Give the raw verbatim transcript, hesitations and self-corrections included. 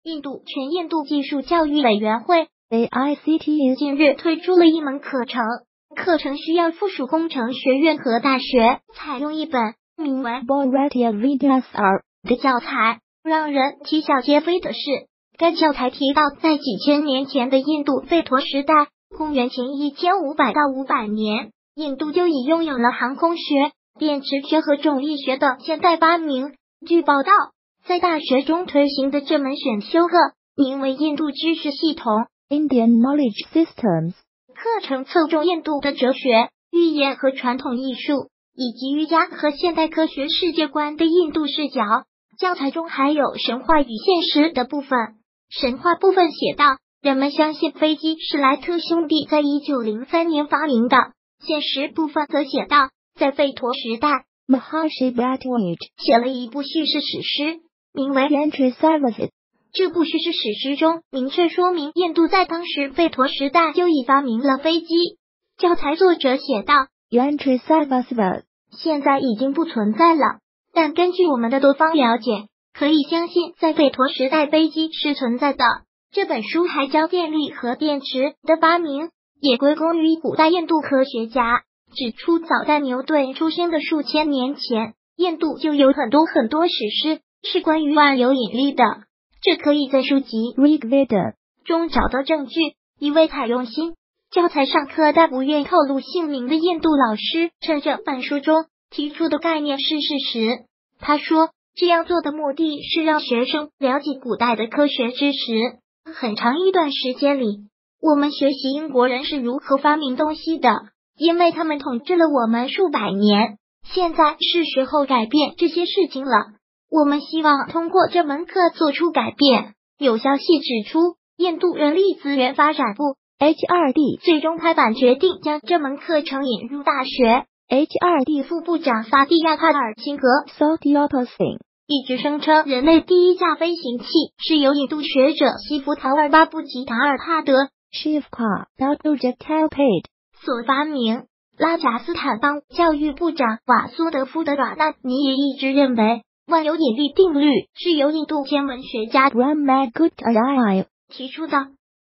印度全印度技术教育委员会 A I C T E 近日推出了一门课程，课程需要附属工程学院和大学采用一本名为 Bharatiya Vidyasar 的教材。让人啼笑皆非的是，该教材提到，在几千年前的印度吠陀时代，公元前一千五百到五百年，印度就已拥有了航空学、电磁学和重力学的现代发明。据报道，在大学中推行的这门选修课名为印度知识系统 Indian Knowledge Systems， 课程侧重印度的哲学、寓言和传统艺术，以及瑜伽和现代科学世界观的印度视角。教材中还有神话与现实的部分。神话部分写道，人们相信飞机是莱特兄弟在一九零三年发明的。现实部分则写道，在吠陀时代， Maharshi Bhattacharya 写了一部叙事史诗，名为 Yantrasarvas。 这部叙事史诗中明确说明，印度在当时吠陀时代就已发明了飞机。教材作者写道， Yantrasarvas 现在已经不存在了，但根据我们的多方了解，可以相信在吠陀时代飞机是存在的。这本书还将电力和电池的发明也归功于古代印度科学家，指出早在牛顿出生的数千年前，印度就有很多很多史诗是关于万有引力的。这可以在书籍 Rig Veda 中找到证据。一位采用新教材上课但不愿透露姓名的印度老师趁这本书中提出的概念是事实。他说，这样做的目的是让学生了解古代的科学知识。很长一段时间里，我们学习英国人是如何发明东西的，因为他们统治了我们数百年。现在是时候改变这些事情了。我们希望通过这门课做出改变。有消息指出，印度人力资源发展部 H R D 最终拍板决定将这门课程引入大学。 H R D 副部长萨蒂亚帕尔辛格 Satyapa Singh 一直声称，人类第一架飞行器是由印度学者西弗塔尔巴布吉达尔帕德 Shivka Doctor Jatalpate 所发明。拉贾斯坦邦教育部长瓦苏德夫德瓦纳尼也一直认为，万有引力定律是由印度天文学家 Brahmagupta 提出的。